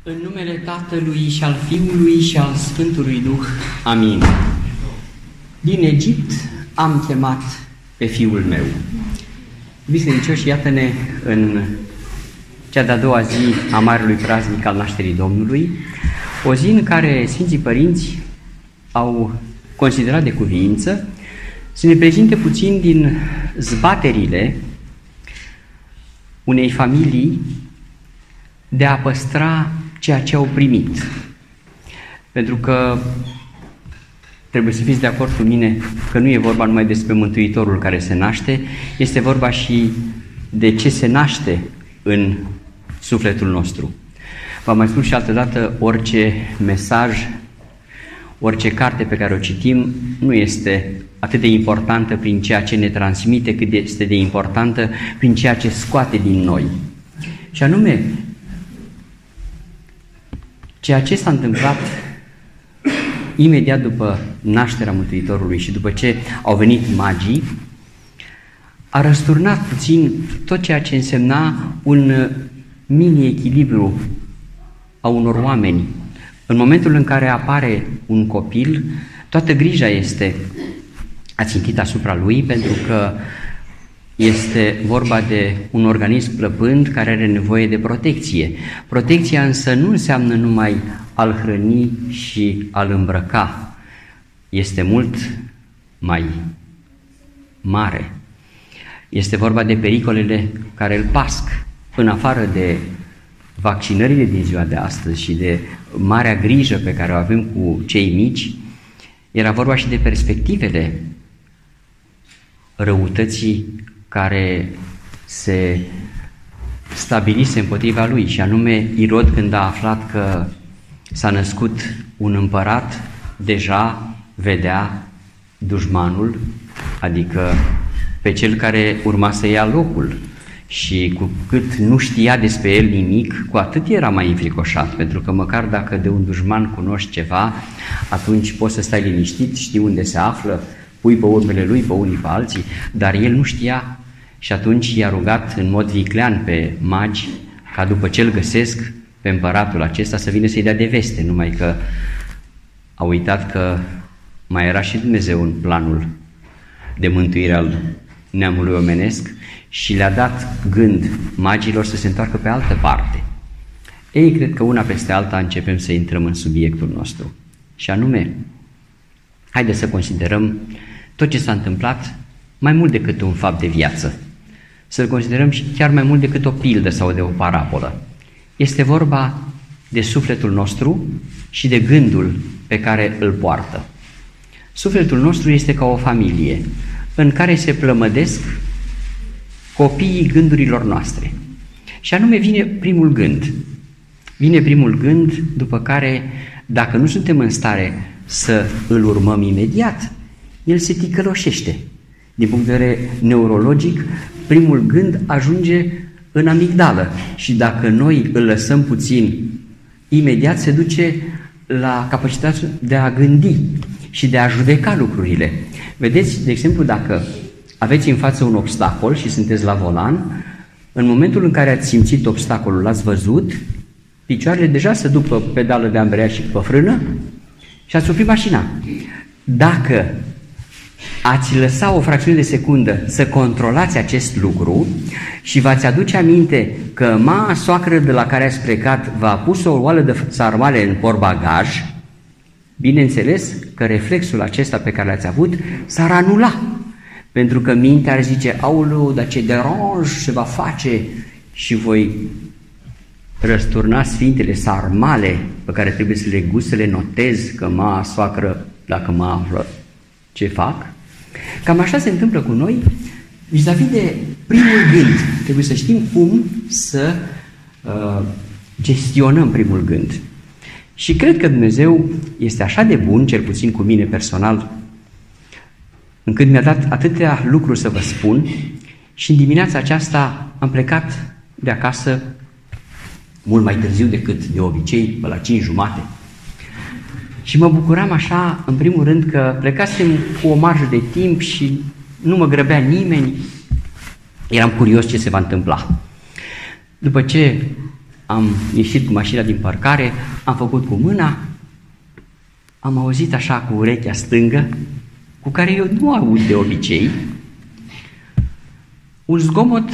În numele Tatălui și al Fiului și al Sfântului Duh. Amin. Din Egipt am chemat pe Fiul meu. Bisericoși, iată-ne în cea de-a doua zi a Marelui Praznic al Nașterii Domnului, o zi în care Sfinții Părinți au considerat de cuviință să ne prezinte puțin din zbaterile unei familii de a păstra ceea ce au primit. Pentru că trebuie să fiți de acord cu mine că nu e vorba numai despre Mântuitorul care se naște, este vorba și de ce se naște în sufletul nostru. V-am mai spus și altădată, orice mesaj, orice carte pe care o citim nu este atât de importantă prin ceea ce ne transmite, cât este de importantă prin ceea ce scoate din noi. Și anume, ceea ce s-a întâmplat imediat după nașterea Mântuitorului și după ce au venit magii, a răsturnat puțin tot ceea ce însemna un mini-echilibru a unor oameni. În momentul în care apare un copil, toată grija este ațintită asupra lui, pentru că este vorba de un organism plăpând care are nevoie de protecție. Protecția însă nu înseamnă numai a-l hrăni și a-l îmbrăca. Este mult mai mare. Este vorba de pericolele care îl pasc, în afară de vaccinările din ziua de astăzi și de marea grijă pe care o avem cu cei mici. Era vorba și de perspectivele răutății care se stabilise împotriva lui, și anume Irod, când a aflat că s-a născut un împărat, deja vedea dușmanul, adică pe cel care urma să ia locul, și cu cât nu știa despre el nimic, cu atât era mai înfricoșat, pentru că măcar dacă de un dușman cunoști ceva, atunci poți să stai liniștit, știi unde se află, pui pe urmele lui, pe unii, pe alții, dar el nu știa. Și atunci i-a rugat în mod viclean pe magi ca după ce îl găsesc pe împăratul acesta să vină să-i dea de veste, numai că a uitat că mai era și Dumnezeu în planul de mântuire al neamului omenesc și le-a dat gând magilor să se întoarcă pe altă parte. Ei, cred că una peste alta începem să intrăm în subiectul nostru. Și anume, haideți să considerăm tot ce s-a întâmplat mai mult decât un fapt de viață. Să-l considerăm și chiar mai mult decât o pildă sau de o parabolă. Este vorba de sufletul nostru și de gândul pe care îl poartă. Sufletul nostru este ca o familie în care se plămădesc copiii gândurilor noastre. Și anume vine primul gând. Vine primul gând, după care, dacă nu suntem în stare să îl urmăm imediat, el se ticăloșește. Din punct de vedere neurologic, primul gând ajunge în amigdală și dacă noi îl lăsăm puțin, imediat se duce la capacitatea de a gândi și de a judeca lucrurile. Vedeți, de exemplu, dacă aveți în față un obstacol și sunteți la volan, în momentul în care ați simțit obstacolul, l-ați văzut, picioarele deja se duc pe pedală de ambreiaj și pe frână și ați oprit mașina. Dacă ați lăsa o fracțiune de secundă să controlați acest lucru și v-ați aduce aminte că soacră de la care ați plecat v-a pus o oală de sarmale în portbagaj, bineînțeles că reflexul acesta pe care l-ați avut s-ar anula, pentru că mintea ar zice, aoleu, dar ce deranj se va face, și voi răsturna sfintele sarmale pe care trebuie să le gust, să le notez că soacră, dacă mă află, ce fac. Cam așa se întâmplă cu noi vis-a-vis de primul gând. Trebuie să știm cum să gestionăm primul gând. Și cred că Dumnezeu este așa de bun, cel puțin cu mine personal, încât mi-a dat atâtea lucruri să vă spun, și în dimineața aceasta am plecat de acasă mult mai târziu decât de obicei, pe la 5:30. Și mă bucuram așa, în primul rând, că plecasem cu o marjă de timp și nu mă grăbea nimeni. Eram curios ce se va întâmpla. După ce am ieșit cu mașina din parcare, am făcut cu mâna, am auzit așa cu urechea stângă, cu care eu nu aud de obicei, un zgomot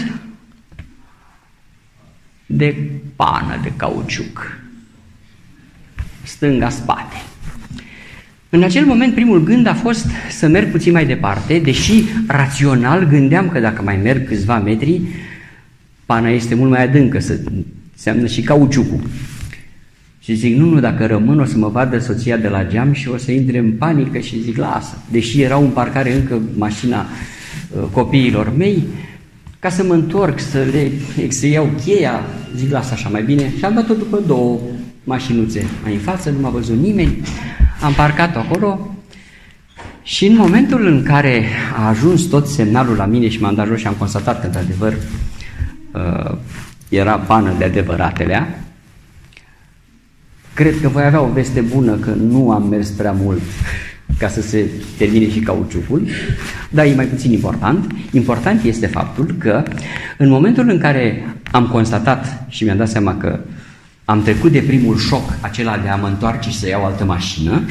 de pană de cauciuc, stânga-spate. În acel moment, primul gând a fost să merg puțin mai departe, deși rațional gândeam că dacă mai merg câțiva metri, pana este mult mai adâncă, înseamnă și cauciucul. Și zic, nu, dacă rămân o să mă vadă soția de la geam și o să intre în panică și zic, lasă. Deși erau în parcare încă mașina copiilor mei, ca să mă întorc, să iau cheia, zic, lasă așa mai bine. Și am dat-o după 2 mașinuțe mai în față, nu m-a văzut nimeni, am parcat-o acolo și în momentul în care a ajuns tot semnalul la mine și m-am dat jos și am constatat că într-adevăr era pană de adevăratelea, cred că voi avea o veste bună că nu am mers prea mult ca să se termine și cauciucul, dar e mai puțin important. Important este faptul că în momentul în care am constatat și mi-am dat seama că am trecut de primul șoc, acela de a mă întoarce și să iau altă mașină,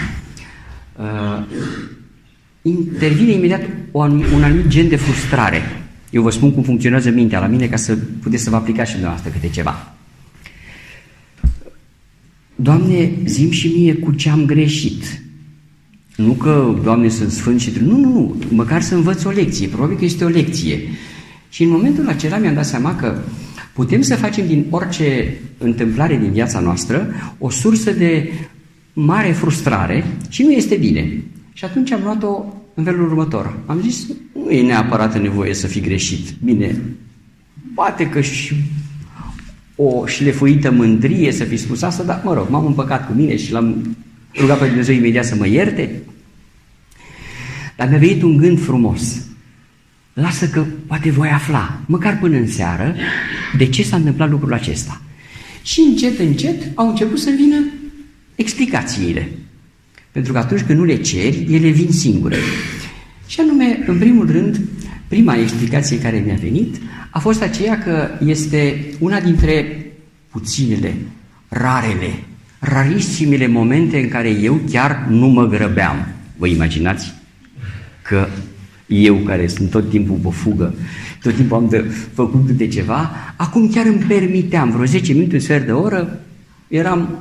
intervine imediat un anumit gen de frustrare. Eu vă spun cum funcționează mintea la mine ca să puteți să vă aplicați și dumneavoastră câte ceva. Doamne, zi-mi și mie cu ce am greșit. Nu că, Doamne, sunt sfânt și... Nu, măcar să învăț o lecție. Probabil că este o lecție. Și în momentul acela mi-am dat seama că putem să facem din orice întâmplare din viața noastră o sursă de mare frustrare și nu este bine. Și atunci am luat-o în felul următor. Am zis, nu e neapărat nevoie să fi greșit. Bine, poate că și o șlefuită mândrie să fi spus asta, dar mă rog, m-am împăcat cu mine și l-am rugat pe Dumnezeu imediat să mă ierte. Dar mi-a venit un gând frumos. Lasă că poate voi afla, măcar până în seară, de ce s-a întâmplat lucrul acesta. Și încet, încet au început să vină explicațiile. Pentru că atunci când nu le ceri, ele vin singure. Și anume, în primul rând, prima explicație care mi-a venit a fost aceea că este una dintre puținele, rarisimile momente în care eu chiar nu mă grăbeam. Vă imaginați că eu, care sunt tot timpul pe fugă, tot timpul am făcut câte ceva, acum chiar îmi permiteam, vreo 10 minute, un sfert de oră, eram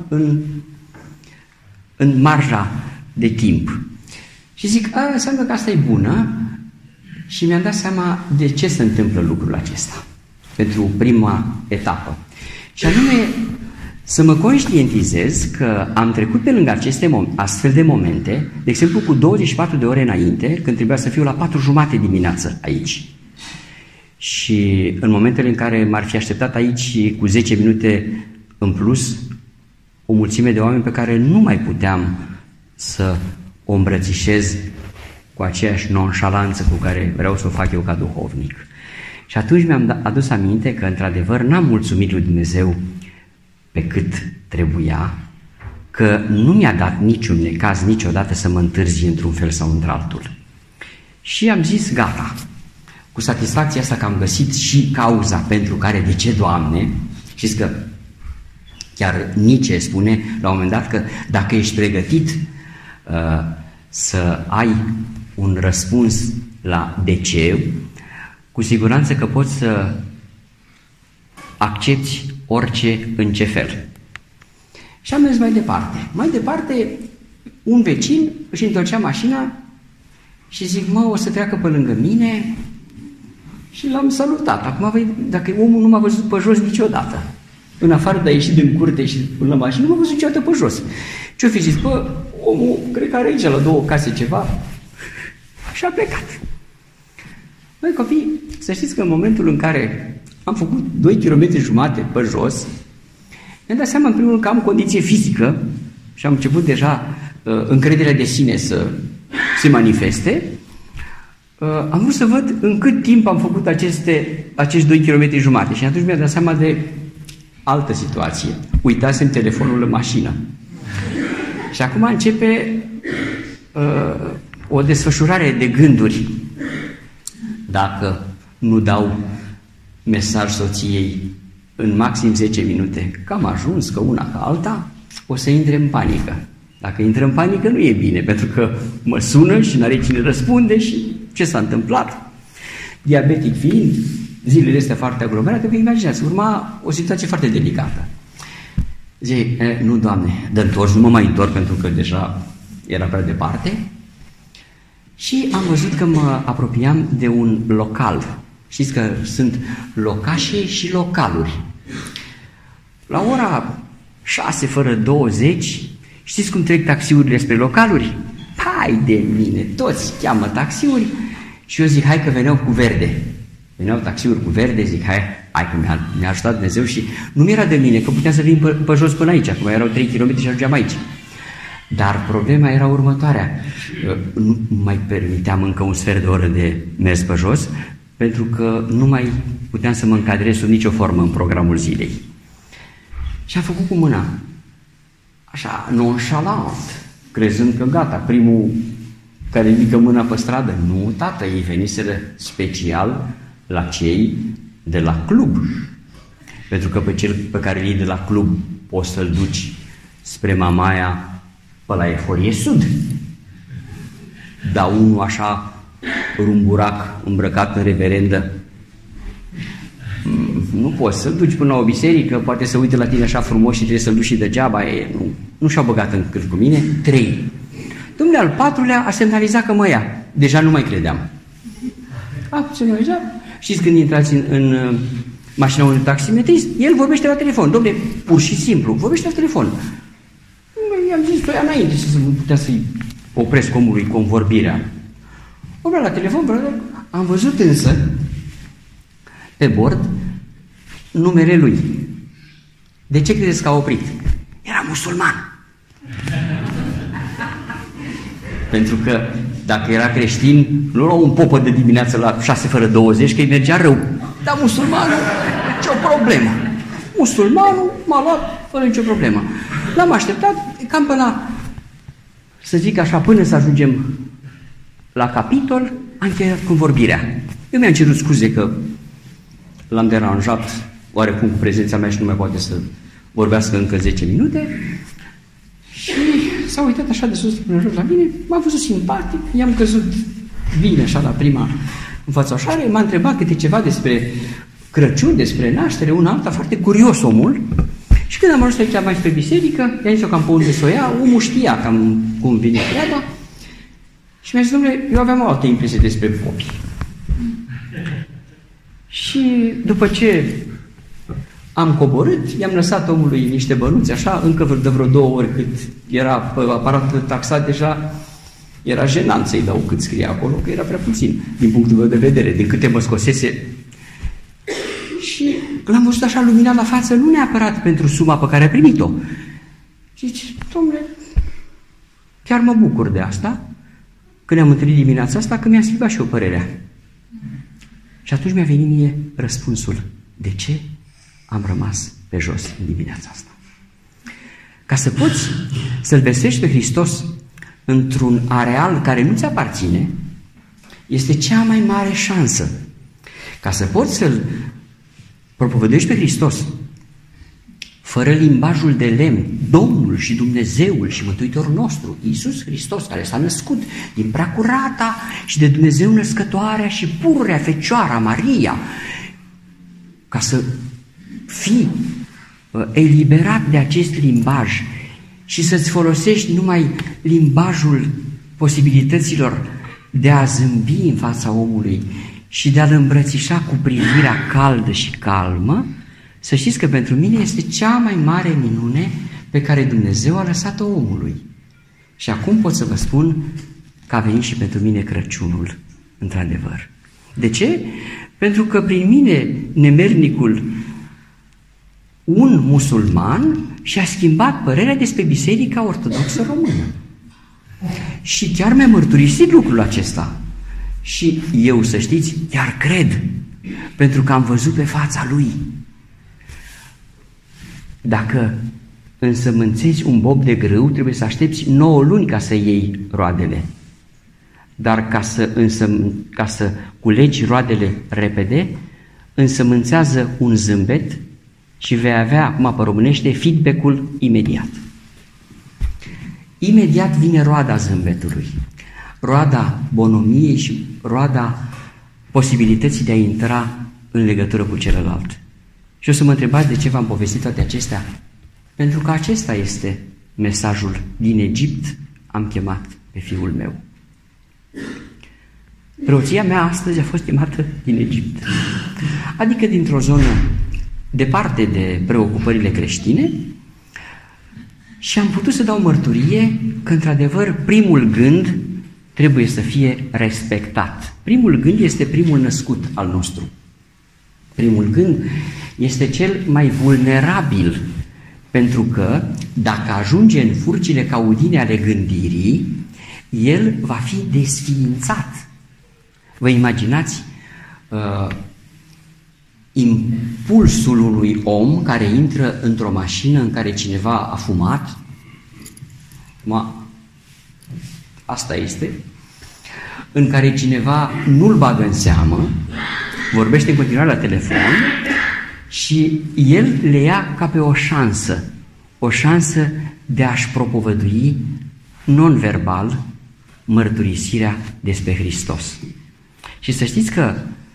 în marja de timp. Și zic, înseamnă că asta e bună și mi-am dat seama de ce se întâmplă lucrul acesta pentru prima etapă. Și anume să mă conștientizez că am trecut pe lângă aceste astfel de momente, de exemplu cu 24 de ore înainte, când trebuia să fiu la 4:30 dimineață aici. Și în momentele în care m-ar fi așteptat aici cu 10 minute în plus, o mulțime de oameni pe care nu mai puteam să o îmbrățișez cu aceeași nonșalanță cu care vreau să o fac eu ca duhovnic. Și atunci mi-am adus aminte că, într-adevăr, n-am mulțumit lui Dumnezeu pe cât trebuia, că nu mi-a dat niciun necaz niciodată să mă întârzi într-un fel sau într-altul. Și am zis, gata, cu satisfacția asta că am găsit și cauza pentru care, de ce, Doamne, știți că chiar Nietzsche spune la un moment dat că dacă ești pregătit să ai un răspuns la de ce, cu siguranță că poți să accepti orice în ce fel. Și am mers mai departe. Mai departe, un vecin își întorcea mașina și zic, o să treacă pe lângă mine și l-am salutat. Acum, dacă omul nu m-a văzut pe jos niciodată, în afară de a ieși din curte și până la mașină, nu m-a văzut niciodată pe jos. Ce-o fi zis? Omul, cred că are aici la 2 case ceva și a plecat. Băi, copii, să știți că în momentul în care am făcut 2,5 km pe jos, mi-am dat seama în primul rând că am condiție fizică și am început deja încrederea de sine să se manifeste. Am vrut să văd în cât timp am făcut acești 2,5 km și atunci mi-am dat seama de altă situație. Uitasem telefonul în mașină. Și acum începe o desfășurare de gânduri. Dacă nu dau mesaj soției în maxim 10 minute, că am ajuns, că una, ca alta, o să intre în panică. Dacă intră în panică, nu e bine, pentru că mă sună și n-are cine răspunde și ce s-a întâmplat. Diabetic fiind, zilele astea foarte aglomerate, vă imaginați, urma o situație foarte delicată. Zic, nu, Doamne, de întors, nu mă mai întorc pentru că deja era prea departe. Și am văzut că mă apropiam de un local. Știți că sunt locașe și localuri. La ora 6 fără 20, știți cum trec taxiurile spre localuri? Hai de mine, toți cheamă taxiuri și eu zic, hai că veneau cu verde. Veneau taxiuri cu verde, zic, hai că mi-a ajutat Dumnezeu și nu mi-era de mine, că puteam să vin pe jos până aici, acum erau 3 km și ajungeam aici. Dar problema era următoarea, nu mai permiteam încă un sfert de oră de mers pe jos, pentru că nu mai puteam să mă încadrez sub nicio formă în programul zilei. Și am făcut cu mâna, așa, nonșalant, crezând că gata, primul care ridică mâna pe stradă. Nu, tată, ei veniseră special la cei de la club. Pentru că pe cel pe care îl iei de la club poți să-l duci spre Mamaia pe la Eforie Sud. Dar unul așa, rumburac, îmbrăcat în reverendă, nu poți să-l duci până la o biserică, poate să uite la tine așa frumos și trebuie să-l duci și degeaba. Nu și-au băgat în cât cu mine. 3. Dom'le, al 4-lea a semnalizat că mă ia. Deja nu mai credeam. A semnalizat. Știți când intrați în mașina unui taximetrist, el vorbește la telefon. Dom'le, pur și simplu, vorbește la telefon. I-am zis, o ia înainte să putea să-i opresc omului convorbirea. Vorbea la telefon, am văzut însă pe bord numele lui. De ce credeți că a oprit? Era musulman. Pentru că dacă era creștin, nu luau un popă de dimineață la 6 fără 20, că îi mergea rău. Dar musulmanul, ce-o problemă. Musulmanul m-a luat fără nicio problemă. L-am așteptat cam până, să zic așa, până să ajungem la capitol, am încheiat convorbirea. Eu mi-am cerut scuze că l-am deranjat oarecum cu prezența mea și nu mai poate să vorbească încă 10 minute. Și s-a uitat așa de sus până jos la mine, m-a văzut simpatic, i-am căzut bine așa la prima înfățoșare, m-a întrebat câte ceva despre Crăciun, despre naștere, una alta, foarte curios omul. Și când am ajuns aici mai spre biserică, i-am zis-o cam pe unde s-o ia, omul știa cam cum vine treaba. Și mi-a zis, domnule, eu aveam o altă impresie despre popi. Și după ce am coborât, i-am lăsat omului niște bănuți, așa, încă de vreo 2 ori cât era pe aparatul taxat, deja era jenant să-i dau cât scria acolo, că era prea puțin, din punctul meu de vedere, din câte mă scosese. Și l-am văzut așa luminat la față, nu neapărat pentru suma pe care a primit-o. Și zice, domnule, chiar mă bucur de asta, că ne-am întâlnit dimineața asta, că mi-a schimbat și eu părerea. Și atunci mi-a venit mie răspunsul. De ce am rămas pe jos în dimineața asta? Ca să poți să-L vestești pe Hristos într-un areal care nu ți aparține, este cea mai mare șansă. Ca să poți să-L propovădești pe Hristos fără limbajul de lemn, Domnul și Dumnezeul și Mântuitorul nostru, Iisus Hristos, care s-a născut din Preacurata și de Dumnezeu născătoarea și pururea Fecioara Maria, ca să fii eliberat de acest limbaj și să-ți folosești numai limbajul posibilităților de a zâmbi în fața omului și de a-l îmbrățișa cu privirea caldă și calmă, să știți că pentru mine este cea mai mare minune pe care Dumnezeu a lăsat-o omului. Și acum pot să vă spun că a venit și pentru mine Crăciunul, într-adevăr. De ce? Pentru că prin mine, nemernicul, un musulman și-a schimbat părerea despre Biserica Ortodoxă Română. Și chiar mi-a mărturisit lucrul acesta. Și eu, să știți, chiar cred, pentru că am văzut pe fața lui. Dacă însămânțezi un bob de grâu, trebuie să aștepți 9 luni ca să iei roadele. Dar ca să culegi roadele repede, însămânțează un zâmbet și vei avea, acum pe românește, feedback-ul imediat. Imediat vine roada zâmbetului, roada bonomiei și roada posibilității de a intra în legătură cu celălalt. Și o să mă întrebați de ce v-am povestit toate acestea? Pentru că acesta este mesajul: din Egipt am chemat pe fiul meu. Preoția mea astăzi a fost chemată din Egipt, adică dintr-o zonă departe de preocupările creștine, și am putut să dau mărturie că, într-adevăr, primul gând trebuie să fie respectat. Primul gând este primul născut al nostru. Primul gând este cel mai vulnerabil, pentru că dacă ajunge în furcile caudine ale gândirii, el va fi desființat. Vă imaginați impulsul unui om care intră într-o mașină în care cineva a fumat? Asta este. În care cineva nu-l bagă în seamă, vorbește în continuare la telefon și el le ia ca pe o șansă de a-și propovădui non-verbal mărturisirea despre Hristos. Și să știți că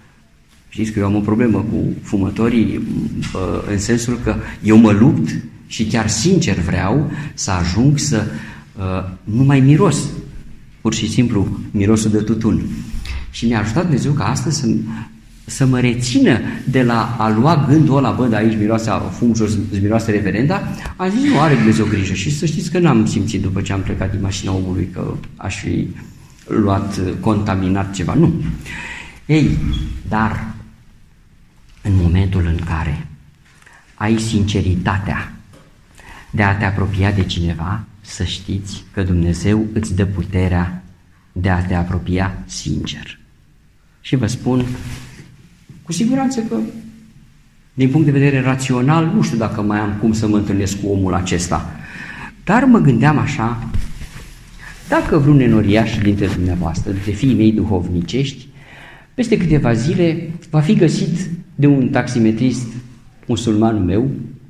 eu am o problemă cu fumătorii, în sensul că eu mă lupt și chiar sincer vreau să ajung să nu mai miros, pur și simplu, mirosul de tutun. Și mi-a ajutat Dumnezeu ca astăzi să mă rețină de la a lua gândul ăla, bă, de aici miroase fum și îți miroase reverenda. Am zis, nu, are Dumnezeu grijă. Și să știți că n-am simțit după ce am plecat din mașina omului că aș fi luat contaminat ceva. Nu. Ei, dar în momentul în care ai sinceritatea de a te apropia de cineva, să știți că Dumnezeu îți dă puterea de a te apropia sincer. Și vă spun cu siguranță că, din punct de vedere rațional, nu știu dacă mai am cum să mă întâlnesc cu omul acesta, dar mă gândeam așa: dacă vreun enoriaș dintre dumneavoastră, dintre fiii mei duhovnicești, peste câteva zile va fi găsit de un taximetrist musulman meu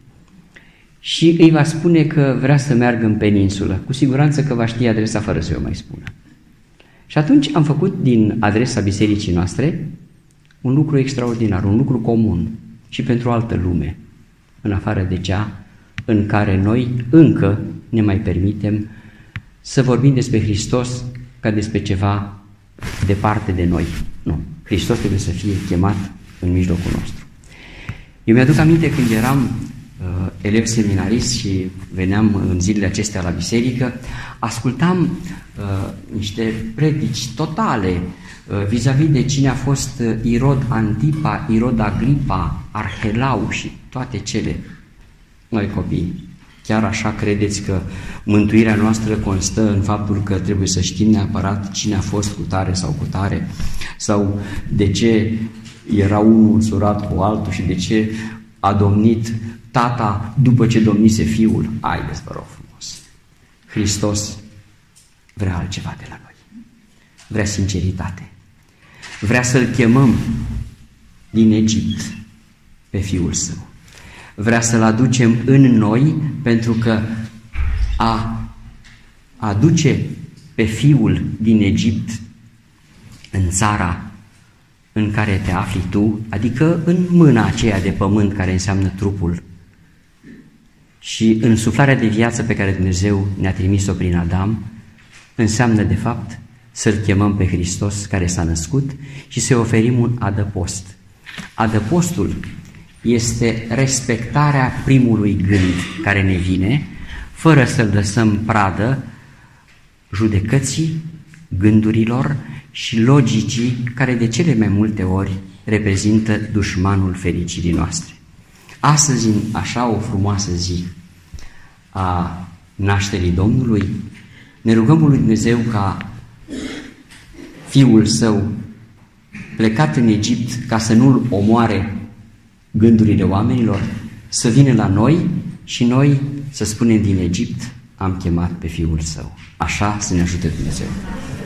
și îi va spune că vrea să meargă în peninsulă, cu siguranță că va ști adresa fără să o mai spună. Și atunci am făcut din adresa bisericii noastre un lucru extraordinar, un lucru comun și pentru altă lume, în afară de cea în care noi încă ne mai permitem să vorbim despre Hristos ca despre ceva departe de noi. Nu, Hristos trebuie să fie chemat în mijlocul nostru. Eu mi-aduc aminte când eram elev seminarist și veneam în zilele acestea la biserică, ascultam niște predici totale vis-a-vis de cine a fost Irod Antipa, Irod Agripa, Arhelau și toate cele. Noi copii, chiar așa credeți că mântuirea noastră constă în faptul că trebuie să știm neapărat cine a fost cu tare sau cu tare, sau de ce era unul însurat cu altul și de ce a domnit tata după ce domnise fiul? Haideți, vă rog frumos! Hristos vrea altceva de la noi. Vrea sinceritate. Vrea să-L chemăm din Egipt pe Fiul Său. Vrea să-L aducem în noi, pentru că a aduce pe Fiul din Egipt în țara în care te afli tu, adică în mâna aceea de pământ care înseamnă trupul, și în suflarea de viață pe care Dumnezeu ne-a trimis-o prin Adam, înseamnă de fapt să-L chemăm pe Hristos care s-a născut și să-i oferim un adăpost. Adăpostul este respectarea primului gând care ne vine, fără să-l lăsăm pradă judecății, gândurilor și logicii care de cele mai multe ori reprezintă dușmanul fericirii noastre. Astăzi, în așa o frumoasă zi a nașterii Domnului, ne rugăm lui Dumnezeu ca Fiul Său, plecat în Egipt ca să nu-l omoare gândurile oamenilor, să vină la noi și noi să spunem: din Egipt am chemat pe Fiul Său. Așa să ne ajute Dumnezeu.